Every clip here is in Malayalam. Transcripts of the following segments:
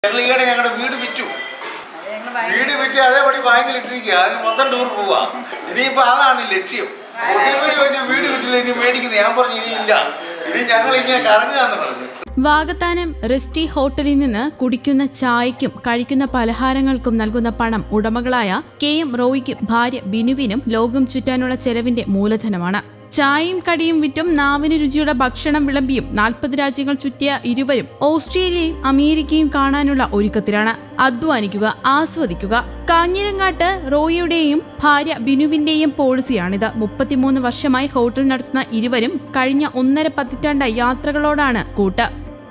ഞങ്ങളുടെ വീട് വിറ്റു. വീട് വിറ്റ് അതേപടി ബാങ്കിലിട്ടിരിക്കുക. അതിന് മൊത്തം ടൂർ പോവാ. ഇനിയിപ്പോ അതാണ് ലക്ഷ്യം. വീട് വിറ്റില്ല, ഇനി മേടിക്കുന്നത്. ഞാൻ പറഞ്ഞു ഇനിയില്ല, ഇനി ഞങ്ങൾ ഇങ്ങനെ കറങ്ങുകയെന്ന് പറഞ്ഞു. വാകത്താനം റെസ്റ്റി ഹോട്ടലിൽ നിന്ന് കുടിക്കുന്ന ചായയ്ക്കും കഴിക്കുന്ന പലഹാരങ്ങൾക്കും നൽകുന്ന പണം ഉടമകളായ KM റോയിക്കും ഭാര്യ ബിനുവിനും ലോകം ചുറ്റാനുള്ള ചെലവിന്റെ മൂലധനമാണ്. ചായയും കടിയും വിറ്റും നാവിന് രുചിയുള്ള ഭക്ഷണം വിളമ്പിയും 40 രാജ്യങ്ങൾ ചുറ്റിയ ഇരുവരും ഓസ്ട്രേലിയയും അമേരിക്കയും കാണാനുള്ള ഒരുക്കത്തിലാണ്. അധ്വാനിക്കുക, ആസ്വദിക്കുക. കാഞ്ഞിരങ്ങാട്ട് റോയിയുടെയും ഭാര്യ ബിനുവിന്റെയും പോളിസിയാണിത്. 33 വർഷമായി ഹോട്ടൽ നടത്തുന്ന ഇരുവരും കഴിഞ്ഞ 1.5 പതിറ്റാണ്ട് യാത്രകളോടാണ് കൂട്ട്.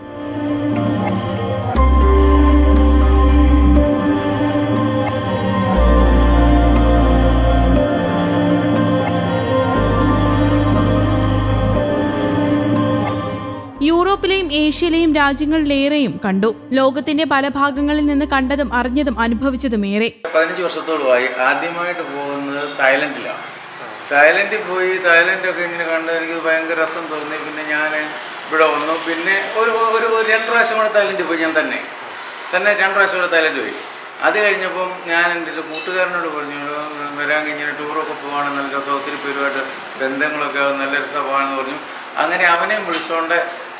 യൂറോപ്പിലെയും ഏഷ്യയിലെയും രാജ്യങ്ങളിലേറെയും കണ്ടു. ലോകത്തിന്റെ പല ഭാഗങ്ങളിൽ നിന്ന് കണ്ടതും അറിഞ്ഞതും അനുഭവിച്ചതും ഏറെ. 15 വർഷത്തോളമായി ആദ്യമായിട്ട് പോകുന്നത് തായ്ലൻഡിലാണ്. തായ്ലൻഡിൽ പോയി തായ്ലൻഡൊക്കെ ഇങ്ങനെ കണ്ട് എനിക്ക് ഭയങ്കര രസം തോന്നി. പിന്നെ ഞാൻ ഇവിടെ വന്നു. പിന്നെ ഒരു 2 പ്രാവശ്യം കൂടെ തായ്ലൻഡിൽ പോയി. ഞാൻ തന്നെ 2 പ്രാവശ്യം കൂടെ തായ്ലൻഡ് പോയി. അത് കഴിഞ്ഞപ്പം ഞാൻ എൻ്റെ ഒരു കൂട്ടുകാരനോട് പറഞ്ഞു, വരാൻ ഇങ്ങനെ ടൂറൊക്കെ പോവാണ്, നല്ല രസം, ഒത്തിരി പേരുമായിട്ട് ബന്ധങ്ങളൊക്കെ നല്ല രസമാണെന്ന് പറഞ്ഞു. അങ്ങനെ അവനെയും വിളിച്ചുകൊണ്ട്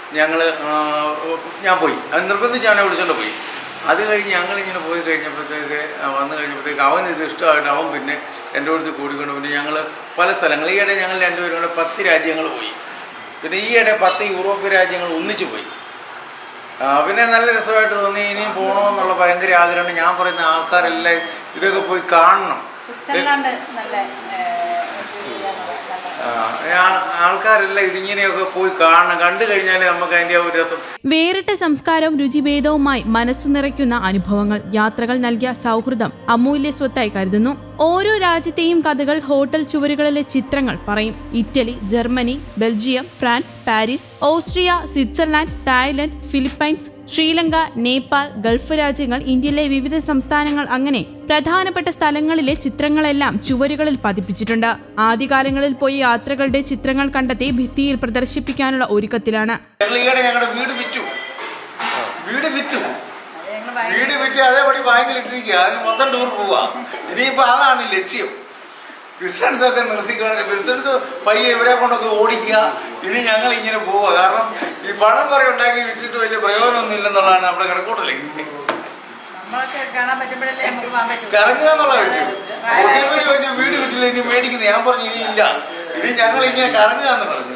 ഞാൻ പോയി. അത് നിർബന്ധിച്ച് അവനെ വിളിച്ചുകൊണ്ട് പോയി. അത് കഴിഞ്ഞ് ഞങ്ങളിങ്ങനെ പോയി വന്നു കഴിഞ്ഞപ്പോഴത്തേക്ക് അവൻ ഇത് ഇഷ്ടമായിട്ട് അവൻ പിന്നെ എൻ്റെ അടുത്ത് കൂടിക്കൊണ്ട് പിന്നെ ഞങ്ങൾ പല സ്ഥലങ്ങൾ, ഈയിടെ ഞങ്ങൾ 2 പേരും കൂടെ 10 രാജ്യങ്ങൾ പോയി. പിന്നെ ഈയിടെ 10 യൂറോപ്യൻ രാജ്യങ്ങൾ ഒന്നിച്ച് പോയി. പിന്നെ നല്ല രസമായിട്ട് തോന്നി. ഇനിയും പോകണമെന്നുള്ള ഭയങ്കര ആഗ്രഹമാണ്. ഞാൻ പറയുന്ന ആൾക്കാരെല്ലാം ഇതൊക്കെ പോയി കാണണം. ആൾക്കാരെല്ലാം ഇതിങ്ങനെയൊക്കെ പോയി കാണണം. കണ്ടു കഴിഞ്ഞാൽ നമുക്ക് അതിന്റെ ഒരു രസം. വേറിട്ട സംസ്കാരവും രുചിഭേദവുമായി മനസ്സ് നിറയ്ക്കുന്ന അനുഭവങ്ങൾ, യാത്രകൾ നൽകിയ സൗഹൃദം അമൂല്യ സ്വത്തായി കരുതുന്നു. ഓരോ രാജ്യത്തെയും കഥകൾ ഹോട്ടൽ ചുവരുകളിലെ ചിത്രങ്ങൾ പറയും. Italy, Germany, Belgium, France, Paris, Austria, Switzerland, Thailand, Philippines, Sri Lanka, Nepal, gulf രാജ്യങ്ങൾ, ഇന്ത്യയിലെ വിവിധ സംസ്ഥാനങ്ങൾ, അങ്ങനെ പ്രധാനപ്പെട്ട സ്ഥലങ്ങളിലെ ചിത്രങ്ങളെല്ലാം ചുവരുകളിൽ പതിപ്പിച്ചിട്ടുണ്ട്. ആദ്യകാലങ്ങളിൽ പോയി യാത്രകളുടെ ചിത്രങ്ങൾ കണ്ടെത്തി ഭിത്തിയിൽ പ്രദർശിപ്പിക്കാനുള്ള ഒരുക്കത്തിലാണ്. വീട് വിറ്റ് അതേപടി ബാങ്കിലിട്ടിരിക്കുക. അതിന് മൊത്തം ടൂർ പോവാ. ഇനിയിപ്പോ അതാണ് ലക്ഷ്യം. ബിസിനസ് ഒക്കെ നിർത്തിക്കൊണ്ട് ബിസിനസ് പയ്യെ ഇവരെ കൊണ്ടൊക്കെ ഓടിക്കുക. ഇനി ഞങ്ങൾ ഇങ്ങനെ പോവുക. കാരണം ഈ പണം കുറെ ഉണ്ടാക്കി വിറ്റിട്ട് വലിയ പ്രയോജനമൊന്നും ഇല്ലെന്നുള്ളതാണ് നമ്മുടെ കണക്കൂട്ടല്. കറങ്ങുക എന്നുള്ള വെച്ചു. വീട് വിറ്റില്ല, ഇനി മേടിക്കുന്നത്. ഞാൻ പറഞ്ഞു ഇനിയില്ല, ഇനി ഞങ്ങൾ ഇങ്ങനെ കറങ്ങുക എന്ന് പറഞ്ഞു.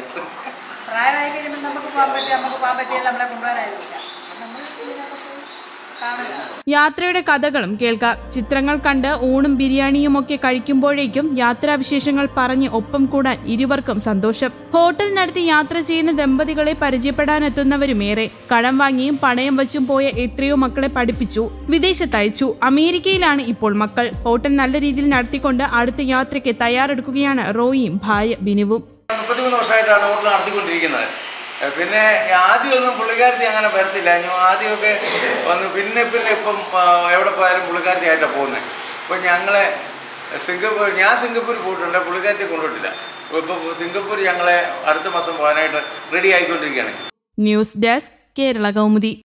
യാത്രയുടെ കഥകളും കേൾക്കാം. ചിത്രങ്ങൾ കണ്ട് ഊണും ബിരിയാണിയുമൊക്കെ കഴിക്കുമ്പോഴേക്കും യാത്രാവിശേഷങ്ങൾ പറഞ്ഞ് ഒപ്പം കൂടാൻ ഇരുവർക്കും സന്തോഷം. ഹോട്ടൽ നടത്തി യാത്ര ചെയ്യുന്ന ദമ്പതികളെ പരിചയപ്പെടാനെത്തുന്നവരുമേറെ. കടം വാങ്ങിയും പണയം വച്ചും പോയ എത്രയോ മക്കളെ പഠിപ്പിച്ചു, വിദേശത്തയച്ചു. അമേരിക്കയിലാണ് ഇപ്പോൾ മക്കൾ. ഹോട്ടൽ നല്ല രീതിയിൽ നടത്തിക്കൊണ്ട് അടുത്ത യാത്രയ്ക്ക് തയ്യാറെടുക്കുകയാണ് റോയിയും ഭാര്യ ബിനുവും. 33 വർഷമായിട്ടാണ് ഹോട്ടൽ നടത്തിക്കൊണ്ടിരിക്കുന്നത്. പിന്നെ ആദ്യമൊന്നും പുള്ളിക്കാരത്തി അങ്ങനെ വരത്തില്ല. ആദ്യമൊക്കെ വന്ന് പിന്നെ ഇപ്പം എവിടെ പോയാലും പുള്ളിക്കാരത്തി ആയിട്ടാണ് പോകുന്നത്. ഇപ്പം ഞാൻ സിംഗപ്പൂർ പോയിട്ടുണ്ട്, പുള്ളിക്കാരത്തി കൊണ്ടുപോയിട്ടില്ല. ഇപ്പം സിംഗപ്പൂർ ഞങ്ങളെ അടുത്ത മാസം പോകാനായിട്ട് റെഡി ആയിക്കൊണ്ടിരിക്കുകയാണ്. News desk, Kerala Kaumudi.